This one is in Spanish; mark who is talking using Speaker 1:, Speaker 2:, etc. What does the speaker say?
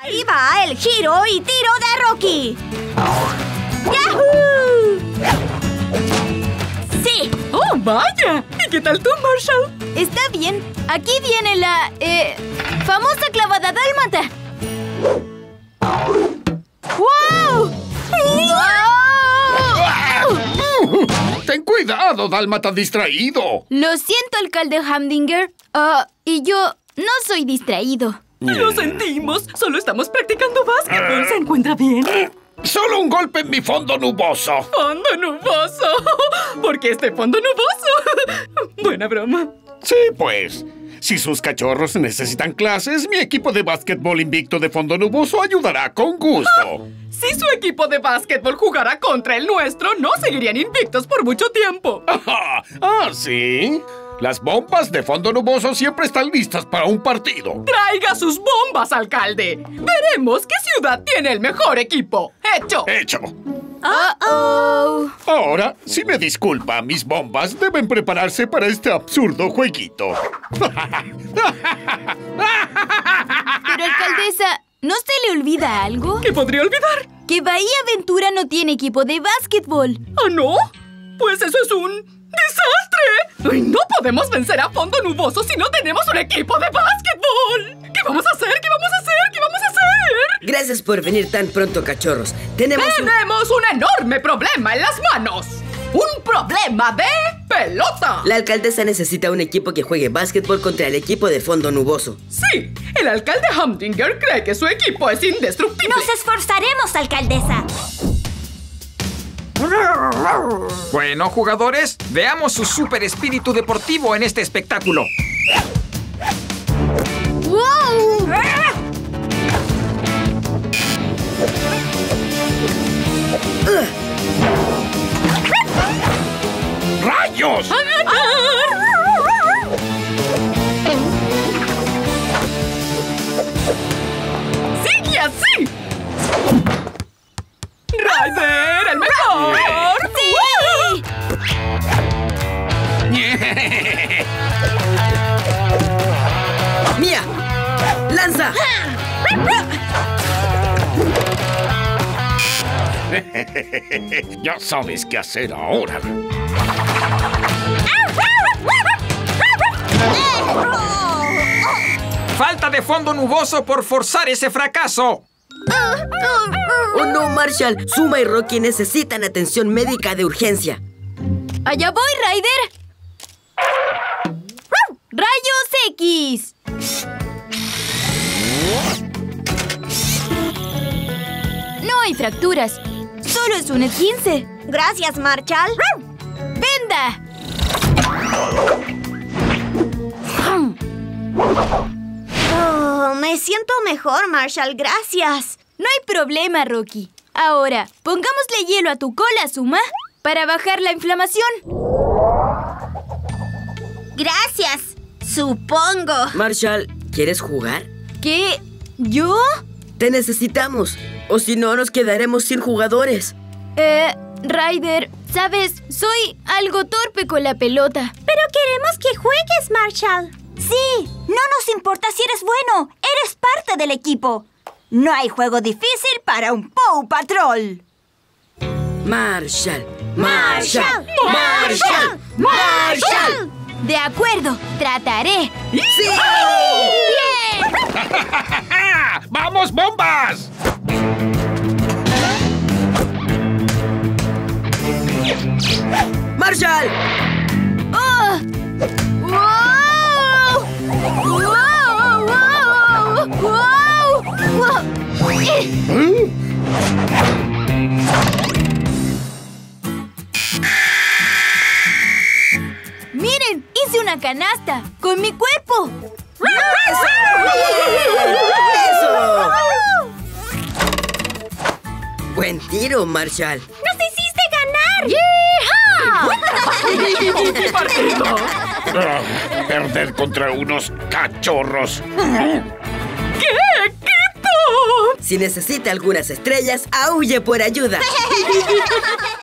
Speaker 1: Ahí va el giro y tiro de Rocky. ¡Yahoo! ¡Sí!
Speaker 2: ¡Oh, vaya! ¿Y qué tal tú, Marshall?
Speaker 3: Está bien. Aquí viene la, famosa clavada dálmata. ¡Wow!
Speaker 4: ¡Ten cuidado, dálmata distraído!
Speaker 3: Lo siento, alcalde Hamdinger. Y yo no soy distraído.
Speaker 2: Lo sentimos. Solo estamos practicando básquetbol. ¿Se encuentra bien?
Speaker 4: ¡Solo un golpe en mi fondo nuboso!
Speaker 2: ¡Fondo nuboso! ¿Por qué este fondo nuboso? Buena broma.
Speaker 4: Sí, pues. Si sus cachorros necesitan clases, mi equipo de básquetbol invicto de fondo nuboso ayudará con gusto.
Speaker 2: Si su equipo de básquetbol jugara contra el nuestro, no seguirían invictos por mucho tiempo.
Speaker 4: ¿Ah, sí? Las bombas de fondo nuboso siempre están listas para un partido.
Speaker 2: ¡Traiga sus bombas, alcalde! Veremos qué ciudad tiene el mejor equipo. ¡Hecho!
Speaker 4: ¡Hecho!
Speaker 3: ¡Uh-oh!
Speaker 4: Ahora, si me disculpa, mis bombas deben prepararse para este absurdo jueguito.
Speaker 3: Pero, alcaldesa, ¿no se le olvida algo?
Speaker 2: ¿Qué podría olvidar?
Speaker 3: Que Bahía Aventura no tiene equipo de básquetbol.
Speaker 2: ¿Ah, no? Pues eso es un desastre. ¡Ay, no podemos vencer a fondo nuboso si no tenemos un equipo de básquetbol! ¿Qué vamos a hacer? ¿Qué vamos a hacer? ¿Qué vamos a hacer?
Speaker 5: Gracias por venir tan pronto, cachorros. Tenemos
Speaker 2: un enorme problema en las manos. ¡Un problema de pelota!
Speaker 5: La alcaldesa necesita un equipo que juegue básquetbol contra el equipo de fondo nuboso.
Speaker 2: Sí, el alcalde Hamdinger cree que su equipo es indestructible.
Speaker 1: ¡Nos esforzaremos, alcaldesa!
Speaker 6: Bueno, jugadores, veamos su super espíritu deportivo en este espectáculo.
Speaker 3: ¡Wow!
Speaker 4: ¡Rayos!
Speaker 2: ¡Sigue así! ¡Ryder, el mejor!
Speaker 3: ¡Sí!
Speaker 5: ¡Mía! ¡Lanza!
Speaker 4: Ya sabes qué hacer ahora.
Speaker 6: Falta de fondo nuboso por forzar ese fracaso.
Speaker 5: ¡Oh, no, Marshall! Zuma y Rocky necesitan atención médica de urgencia.
Speaker 3: ¡Allá voy, Ryder! ¡Rayos X! No hay fracturas. Solo es un esguince.
Speaker 1: Gracias, Marshall.
Speaker 3: ¡Venda!
Speaker 1: Oh, me siento mejor, Marshall. Gracias.
Speaker 3: No hay problema, Rocky. Ahora, pongámosle hielo a tu cola, Zuma, para bajar la inflamación.
Speaker 1: Gracias. Supongo.
Speaker 5: Marshall, ¿quieres jugar?
Speaker 3: ¿Qué? ¿Yo?
Speaker 5: Te necesitamos. O si no, nos quedaremos sin jugadores.
Speaker 3: Ryder, sabes, soy algo torpe con la pelota.
Speaker 1: Pero queremos que juegues, Marshall. Sí, no nos importa si eres bueno. Eres parte del equipo. No hay juego difícil para un Paw Patrol.
Speaker 5: Marshall.
Speaker 1: Marshall. Marshall. Marshall.
Speaker 3: De acuerdo, trataré.
Speaker 5: ¡Sí!
Speaker 3: ¡Bien!
Speaker 4: ¡Vamos, bombas!
Speaker 5: ¡Marshall!
Speaker 3: ¡Oh! ¡Wow! ¡Wow! ¡Wow! ¡Wow! ¡Miren! ¡Hice una canasta! ¡Con mi cuerpo!
Speaker 5: ¡Eso! Buen tiro, Marshall.
Speaker 1: ¡Nos hiciste ganar!
Speaker 2: ¡Qué partido!
Speaker 4: Perder contra unos cachorros.
Speaker 2: ¡Qué equipo!
Speaker 5: Si necesita algunas estrellas, aúlle por ayuda.